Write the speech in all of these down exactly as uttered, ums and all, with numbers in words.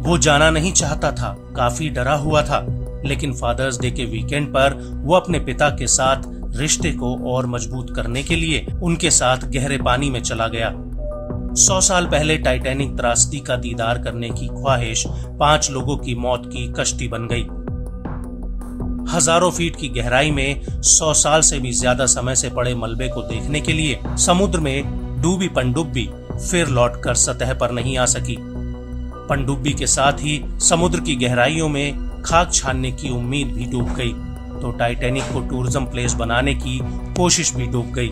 वो जाना नहीं चाहता था, काफी डरा हुआ था, लेकिन फादर्स डे के वीकेंड पर वो अपने पिता के साथ रिश्ते को और मजबूत करने के लिए उनके साथ गहरे पानी में चला गया। सौ साल पहले टाइटैनिक त्रासदी का दीदार करने की ख्वाहिश पांच लोगों की मौत की कश्ती बन गई। हजारों फीट की गहराई में सौ साल से भी ज्यादा समय से पड़े मलबे को देखने के लिए समुद्र में डूबी पनडुब्बी फिर लौटकर सतह पर नहीं आ सकी। पनडुब्बी के साथ ही समुद्र की गहराइयों में खाक छानने की उम्मीद भी डूब गई, तो टाइटैनिक को टूरिज्म प्लेस बनाने की कोशिश भी डूब गई।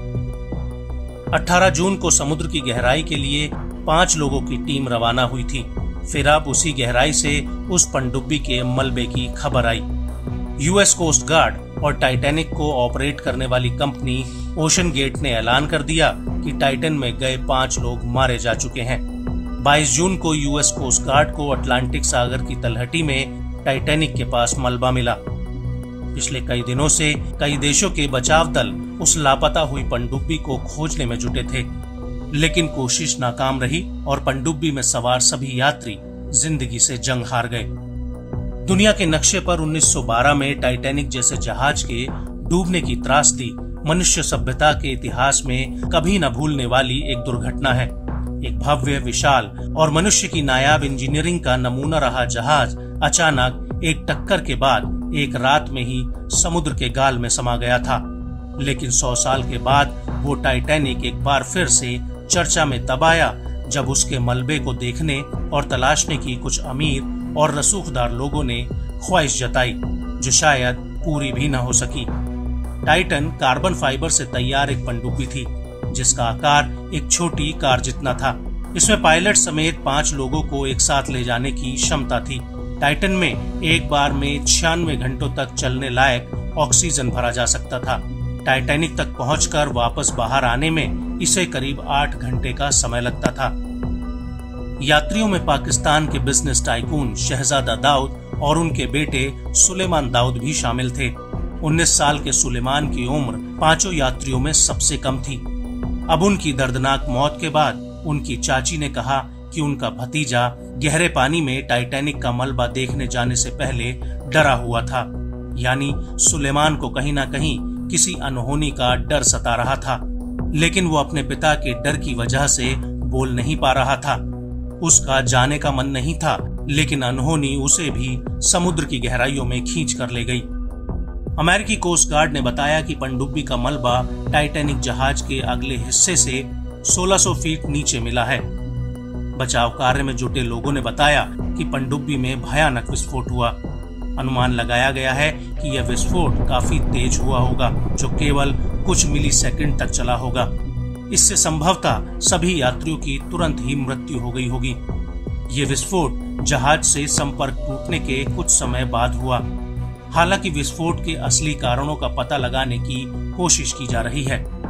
अठारह जून को समुद्र की गहराई के लिए पांच लोगों की टीम रवाना हुई थी। फिर अब उसी गहराई से उस पनडुब्बी के मलबे की खबर आई। यूएस कोस्ट गार्ड और टाइटैनिक को ऑपरेट करने वाली कंपनी ओशन गेट ने ऐलान कर दिया कि टाइटन में गए पांच लोग मारे जा चुके हैं। बाईस जून को यूएस कोस्ट गार्ड को अटलांटिक सागर की तलहटी में टाइटैनिक के पास मलबा मिला। पिछले कई दिनों से कई देशों के बचाव दल उस लापता हुई पनडुब्बी को खोजने में जुटे थे, लेकिन कोशिश नाकाम रही और पनडुब्बी में सवार सभी यात्री जिंदगी से जंग हार गए। दुनिया के नक्शे पर उन्नीस सौ बारह में टाइटैनिक जैसे जहाज के डूबने की त्रासदी मनुष्य सभ्यता के इतिहास में कभी न भूलने वाली एक दुर्घटना है। एक भव्य, विशाल और मनुष्य की नायाब इंजीनियरिंग का नमूना रहा जहाज अचानक एक टक्कर के बाद एक रात में ही समुद्र के गाल में समा गया था। लेकिन सौ साल के बाद वो टाइटैनिक एक बार फिर से चर्चा में तब आया, जब उसके मलबे को देखने और तलाशने की कुछ अमीर और रसूखदार लोगों ने ख्वाहिश जताई, जो शायद पूरी भी न हो सकी। टाइटन कार्बन फाइबर से तैयार एक पनडुब्बी थी, जिसका आकार एक छोटी कार जितना था। इसमें पायलट समेत पांच लोगों को एक साथ ले जाने की क्षमता थी। टाइटन में एक बार में छियानवे घंटों तक चलने लायक ऑक्सीजन भरा जा सकता था। टाइटैनिक तक पहुंचकर वापस बाहर आने में इसे करीब आठ घंटे का समय लगता था। यात्रियों में पाकिस्तान के बिजनेस टाइकून शहजादा दाऊद और उनके बेटे सुलेमान दाऊद भी शामिल थे। उन्नीस साल के सुलेमान की उम्र पांचों यात्रियों में सबसे कम थी। अब उनकी दर्दनाक मौत के बाद उनकी चाची ने कहा कि उनका भतीजा गहरे पानी में टाइटैनिक का मलबा देखने जाने से पहले डरा हुआ था। यानी सुलेमान को कहीं ना कहीं किसी अनहोनी का डर सता रहा था, लेकिन वो अपने पिता के डर की वजह से बोल नहीं पा रहा था। उसका जाने का मन नहीं था, लेकिन अनहोनी उसे भी समुद्र की गहराइयों में खींच कर ले गई। अमेरिकी कोस्ट गार्ड ने बताया कि पनडुब्बी का मलबा टाइटैनिक जहाज के अगले हिस्से से सोलह सौ फीट नीचे मिला है। बचाव कार्य में जुटे लोगों ने बताया कि पनडुब्बी में भयानक विस्फोट हुआ। अनुमान लगाया गया है कि यह विस्फोट काफी तेज हुआ होगा, जो केवल कुछ मिली सेकेंड तक चला होगा। इससे संभवतः सभी यात्रियों की तुरंत ही मृत्यु हो गई होगी। ये विस्फोट जहाज से संपर्क टूटने के कुछ समय बाद हुआ। हालांकि विस्फोट के असली कारणों का पता लगाने की कोशिश की जा रही है।